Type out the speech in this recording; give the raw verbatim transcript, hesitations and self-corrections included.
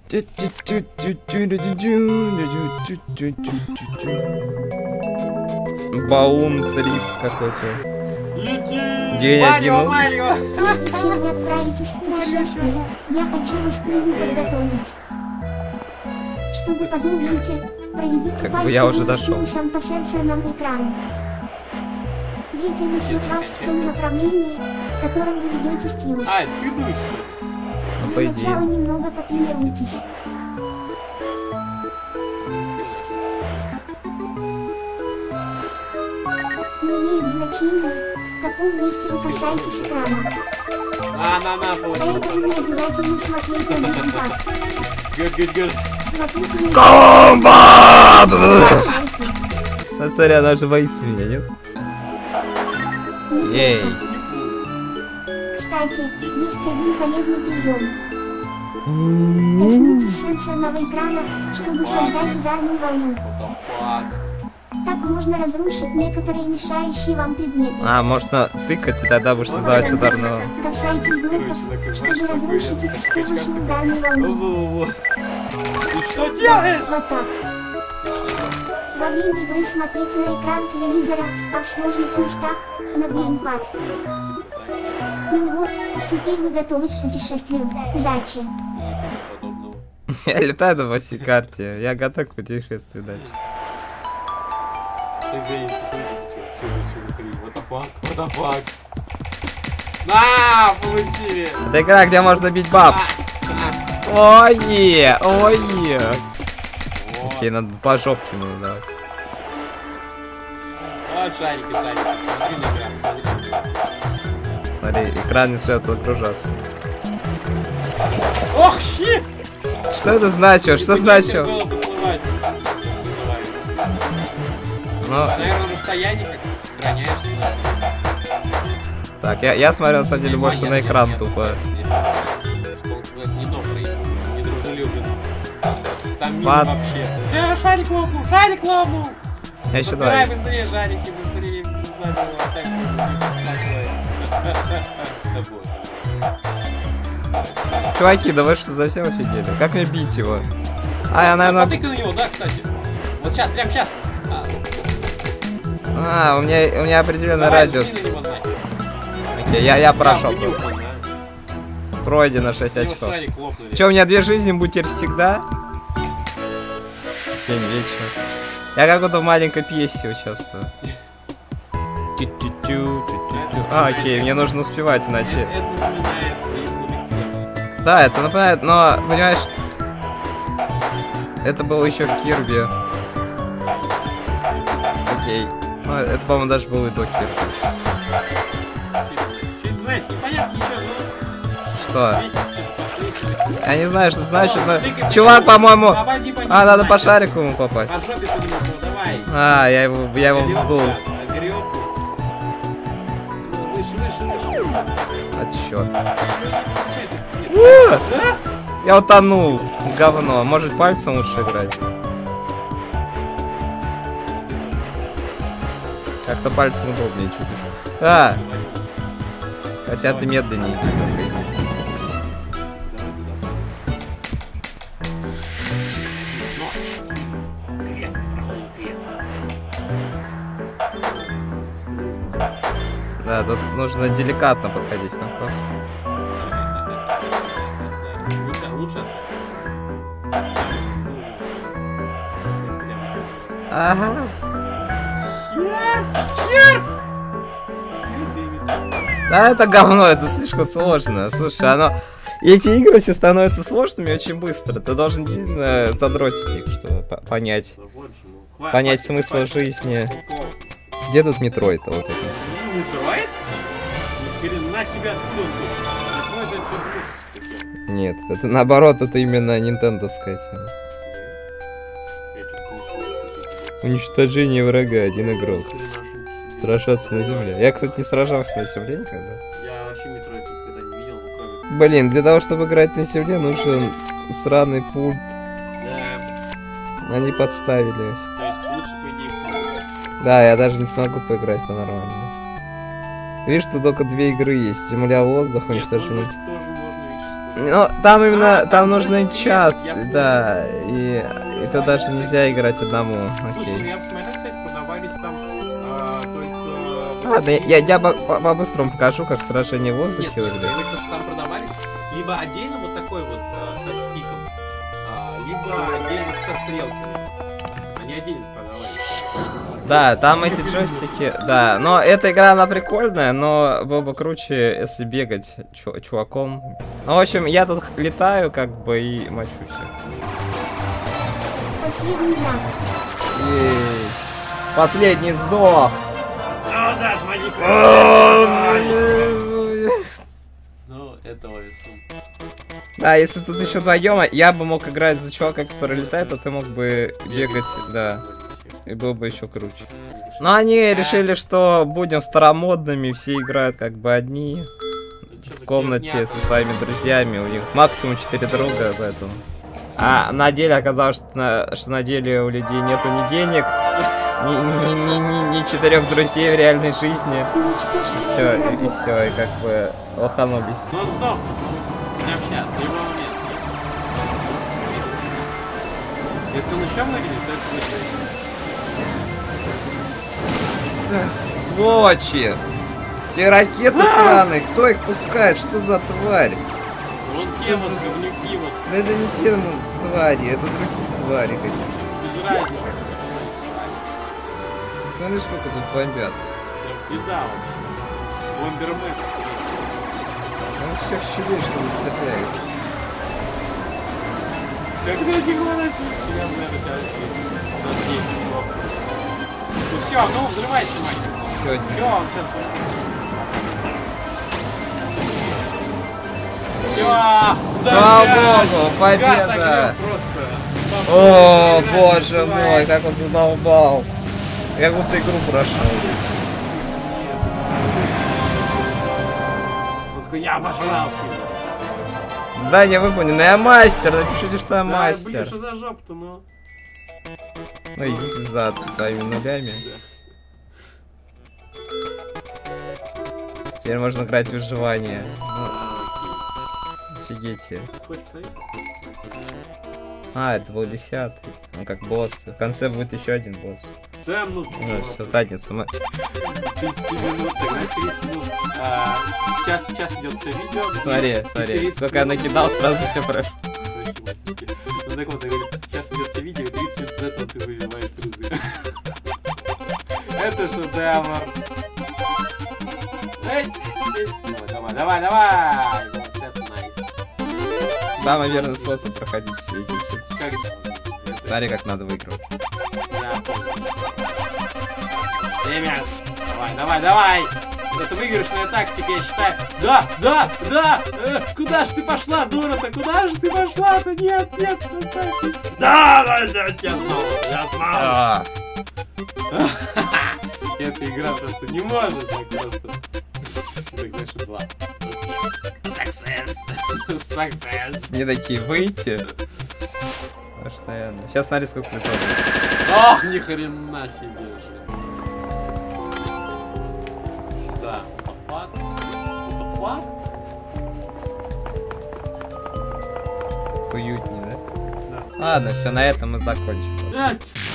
Баун-трифт какой-то. День Марио, один. Марио! Прежде чем вы отправитесь в путешествие, я хочу вас к нему подготовить. Чтобы подумайте, проведите Как бы пальцем я уже дошел. стилусом по сенсорному экрану. Ветер несет вас в том направлении, в котором вы ведете стилус. А, ты дуешь, Ну, по Для идее. начала немного потренируйтесь. Не имеет значения, в каком месте вы касаетесь экрана. А, на, на, получил. Поэтому не обязательно смотреть на геймпад. Good, good, good. Смотрите на Комбат! шайки. Смотри, она же боится меня, нет? Ей. Кстати, есть один полезный прием. Коснитесь сенсорного экрана, чтобы создать ударную волну. What the fuck? Так можно разрушить некоторые мешающие вам предметы. А, можно тыкать, и тогда будешь создавать ударную. Касайтесь блоков, чтобы разрушить их с помощью ударной волны. Во-во-во. Ты что делаешь? Вот так. Во время игры смотрите на экран телевизора, а в сложных местах на геймпад. Ну вот, теперь вы готовы к путешествию. Удачи! Подобного. Я летаю на восьмой карте. Я готов к путешествию дальше. Извините, что за хрень? What the fuck? What the fuck? На, получили! Это игра, где можно бить баб. Ой, ой. Окей, надо по жопке надо давать. Вот шарики, шарики. Смотри на экран, смотри на экран. Смотри, экран не успеет подгружаться. Ох, щи! Что это значило? Что значило? Было бы плывать. Ну, Наверное, расстояние как-то сохраняешься. так, я, я смотрю на самом деле больше на экран тупо. Недружелюбен. Там мимо Пад- вообще. Э, шарик лопнул, шарик лопнул! Я еще Подбирай два. быстрее шарики, быстрее. Не знаю, вот так. Чуваки, да вы что, совсем офигели? Как мне бить его? А, я, наверное... Потыкай на него, да, кстати. Вот сейчас, прям сейчас. А, А, у меня, у меня определенный давай, радиус. жми на него нахер. Окей, я, я прошел Прям просто. вынюхал, да. Пройдено шесть С него очков. шарик лопнули. Че, у меня две жизни будет теперь всегда? День вечно. Я как будто в маленькой пьесе участвую. Тю-тю-тю, тю-тю-тю. А, окей, мне нужно успевать, иначе... Это напоминает Лизу. Да, это напоминает, но, понимаешь... Это было еще в Кирби. Окей. Ну, это, по-моему, даже было и до Кирби. Что это значит? Непонятно ничего, но... Что? Я не знаю, что это значит, но... Тыкай, Чувак, по-моему... Попади по нему, А, надо давай. по шарику ему попасть. По жопе ты ему, давай. А, я его, я его вздул. Гребку. Выше, выше, выше. А чё? Что это цвет? У! Да? Я утонул. Говно. Может, пальцем лучше играть? Как-то пальцем удобнее чуточку. А! Хотя ты медленнее. Крест, проходим крест. Да, тут нужно деликатно подходить к вопросу. Лучше, лучше оставь. Ага. Черт! Да, это говно, это слишком сложно. Слушай, оно... Эти игры все становятся сложными очень быстро. Ты должен действительно задротить их, чтобы по- понять. Понять смысл жизни. Где тут Метроид-то вот это? Метроид? Ни хрена себя откуда он тут? Метроид это что-то. Нет, это наоборот, это именно нинтендовская тема. Уничтожение врага, один игрок. Сражаться на земле. Я, кстати, не сражался на земле никогда. Я вообще Метроид никогда не видел, ну кроме... Блин, для того, чтобы играть на земле, нужен сраный пульт. Да, Они подставили. то есть лучше, по идее, в- Да, я даже не смогу поиграть по-нормальному. Видишь, тут только две игры есть. Земля, воздух, Нет, уничтожение. воздух тоже можно, видишь, Ну, там именно, А, там там нужно просто чат, клеток, я понял. да, и, и то даже нельзя играть одному, Слушай, ну окей. я посмотрел, кстати, продавались там а, только... Ладно, я, я по- по- по-быстрому покажу, как сражение в Нет, воздухе нет, я выглядит. говорю, что там продавались либо отдельно вот такой вот а, со стиком, а, либо отдельно со стрелками. Они отдельно продавались. Да, там эти джойстики, да, но эта игра, она прикольная, но было бы круче, если бегать чу- чуваком. Ну, в общем, я тут летаю, как бы, и мочусь. Последний знак. Ей. Последний сдох! А, да, звони. Ну, этого весу. Да, если тут еще вдвоем, я бы мог играть за чувака, который летает, а ты мог бы бегать, да. И было бы еще круче. Но они решили, что будем старомодными, все играют как бы одни. В комнате со своими друзьями, у них максимум четыре друга, поэтому. А на деле оказалось, что на, что на деле у людей нету ни денег, ни, ни, ни, ни, ни четырех друзей в реальной жизни. Уничтожьте Все, все и, и все, и как бы лоханулись. Ну, он сдох. Прямо сейчас, в любой момент. Если он еще выглядит, то это выглядит. Да, сволочи! Те ракеты сраные, кто их пускает? Что за тварь? Вон Что те за- вот говнюки вот, Ну это не те ну, твари, это другие твари какие-то. без разницы. Смотри, сколько тут бомбят. Прям беда вообще. Бомбермен. Ну всех щелей, что ли, стреляют. Когда не говорят, я, наверное, тебя Ну все, ну взрывайся, мать. Еще один. Все, он сейчас... Все! Слава богу, победа! Просто. О, боже мой, как он задолбал. Я как будто игру прошел. Он такой, я обожрался его. Здание выполнено, я мастер, напишите, что я Да, блин, мастер. что за жопа-то, ну? Ну идите за своими нулями. Теперь можно играть в выживание. Ну, офигеть. Хочешь посмотреть? А, это был десятый. Он как босс. В конце будет еще один босс. Да, ну, Ну, все, задницу мы. тридцать минут, так, знаешь, тридцать минут. А, час, час идет все видео. Смотри, и смотри. тридцать Сколько я минут- накидал, сразу все прошло. Ну так вот, я говорю, сейчас идет все видео, и тридцать минут из этого ты выбиваешь призы. Это шедевр. Эй, Давай, давай, давай, давай. Вот это найс. Самый верный способ проходить все эти чипы. Как это? Смотри, как надо выигрывать. Я понял. Ребят, давай, давай, давай. Это выигрышная тактика, я считаю. Да, да, да. Э, куда же ты пошла, дура-то? Куда же ты пошла-то? Нет, нет, оставь. Да, да, да, я знал, я знал. А, Эта игра просто не может так просто. Так, знаешь, два. Success. Success. Не такие выйти. Постоянно. Сейчас смотри, сколько призов. Ох, ни хрена себе же. Да. Fuck. What the fuck? Уютнее, да? Да. Ладно, все, на этом мы закончим. Эх.